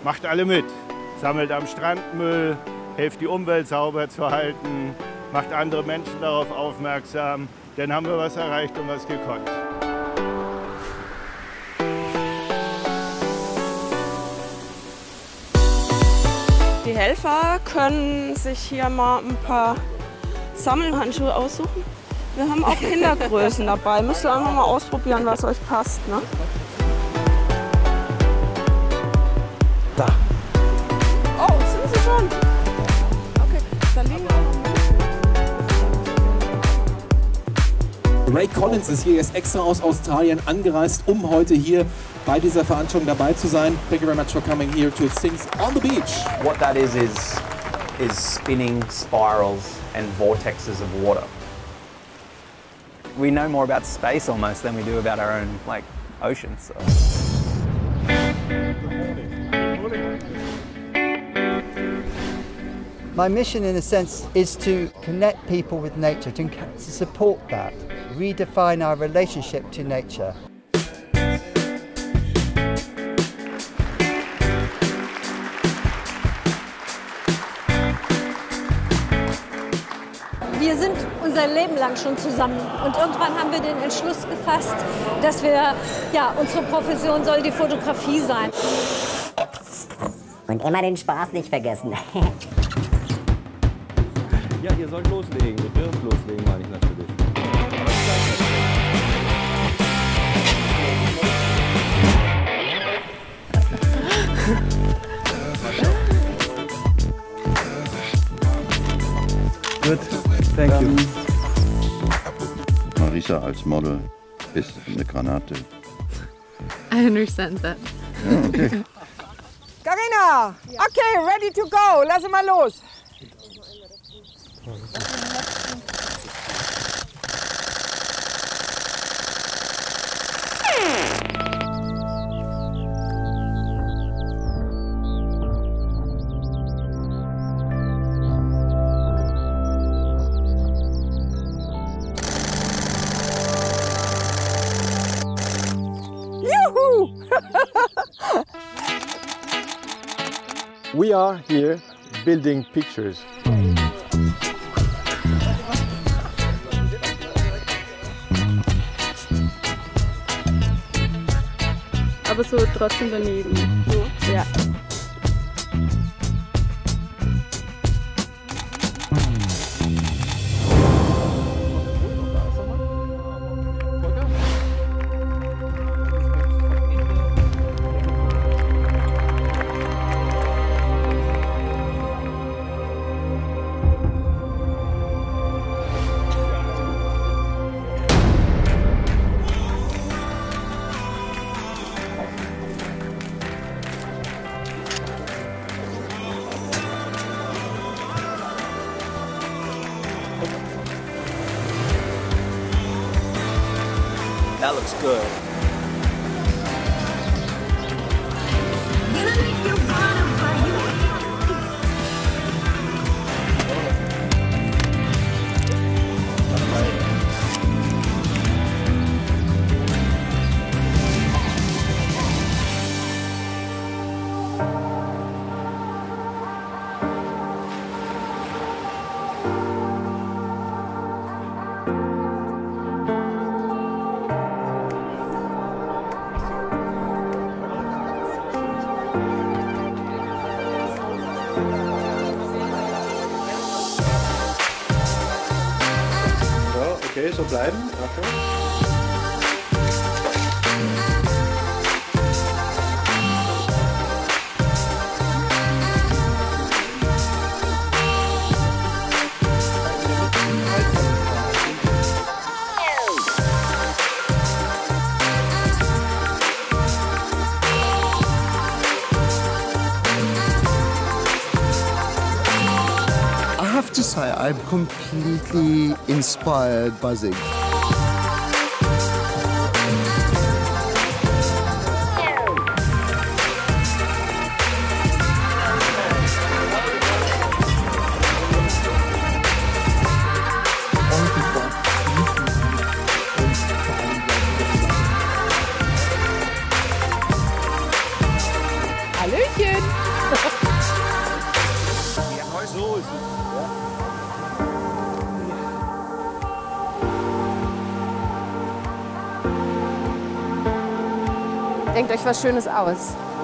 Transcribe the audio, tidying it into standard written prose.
Macht alle mit. Sammelt am Strand Müll, hilft die Umwelt sauber zu halten, macht andere Menschen darauf aufmerksam. Dann haben wir was erreicht und was gekonnt. Die Helfer können sich hier mal ein paar Sammelhandschuhe aussuchen. Wir haben auch Kindergrößen dabei. Müsst ihr einfach mal ausprobieren, was euch passt. Ne? Da. Oh, sind sie schon? Okay, da liegen auch noch Ray Collins ist hier jetzt extra aus Australien angereist, um heute hier bei dieser Veranstaltung dabei zu sein. Thank you very much for coming here to Things on the Beach. What that is spinning spirals and vortexes of water. We know more about space almost than we do about our own oceans. So. My mission, in a sense, is to connect people with nature, to support that, redefine our relationship to nature. Wir sind unser Leben lang schon zusammen und irgendwann haben wir den Entschluss gefasst, dass unsere Profession soll die Fotografie sein. Und immer den Spaß nicht vergessen. Ja, ihr sollt loslegen. Ihr dürft loslegen, meine ich natürlich. Gut, thank you. Marisa als Model ist eine Granate. I understand that. Ja, okay. Carina, okay, ready to go. Lass mal los. We are here building pictures. aber so trotzdem daneben. So. Ja. That looks good. Okay, so bleiben. Achtung. I have to say, I'm completely inspired by Zig. Hallöchen! Denkt euch was Schönes aus.